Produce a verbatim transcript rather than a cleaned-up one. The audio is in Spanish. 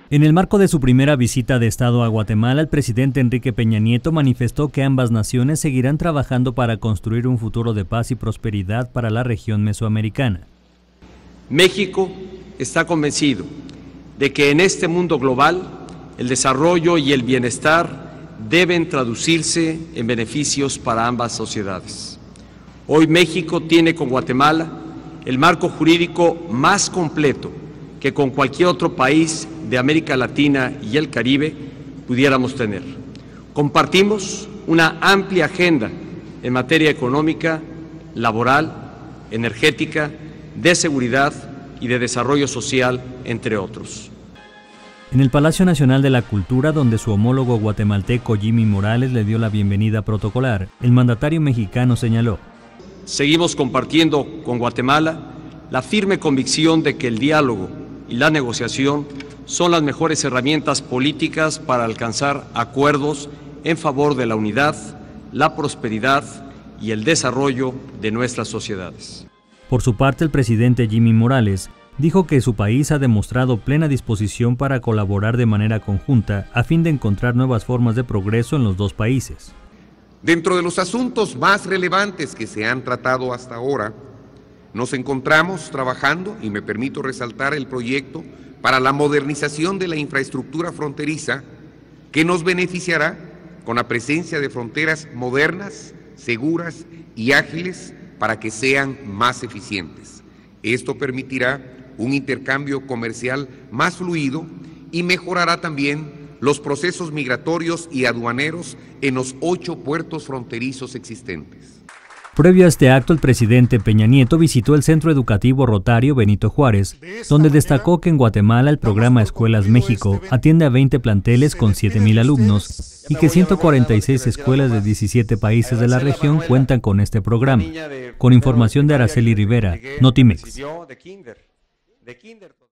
En el marco de su primera visita de Estado a Guatemala, el presidente Enrique Peña Nieto manifestó que ambas naciones seguirán trabajando para construir un futuro de paz y prosperidad para la región mesoamericana. México está convencido de que en este mundo global el desarrollo y el bienestar deben traducirse en beneficios para ambas sociedades. Hoy México tiene con Guatemala el marco jurídico más completo que con cualquier otro país de América Latina y el Caribe pudiéramos tener. Compartimos una amplia agenda en materia económica, laboral, energética, de seguridad y de desarrollo social, entre otros. En el Palacio Nacional de la Cultura, donde su homólogo guatemalteco Jimmy Morales le dio la bienvenida protocolar, el mandatario mexicano señaló: seguimos compartiendo con Guatemala la firme convicción de que el diálogo y la negociación son las mejores herramientas políticas para alcanzar acuerdos en favor de la unidad, la prosperidad y el desarrollo de nuestras sociedades. Por su parte, el presidente Jimmy Morales dijo que su país ha demostrado plena disposición para colaborar de manera conjunta a fin de encontrar nuevas formas de progreso en los dos países. Dentro de los asuntos más relevantes que se han tratado hasta ahora, nos encontramos trabajando, y me permito resaltar, el proyecto para la modernización de la infraestructura fronteriza que nos beneficiará con la presencia de fronteras modernas, seguras y ágiles para que sean más eficientes. Esto permitirá un intercambio comercial más fluido y mejorará también los procesos migratorios y aduaneros en los ocho puertos fronterizos existentes. Previo a este acto, el presidente Peña Nieto visitó el Centro Educativo Rotario Benito Juárez, donde destacó que en Guatemala el programa Escuelas México atiende a veinte planteles con siete mil alumnos y que ciento cuarenta y seis escuelas de diecisiete países de la región cuentan con este programa. Con información de Araceli Rivera, Notimex.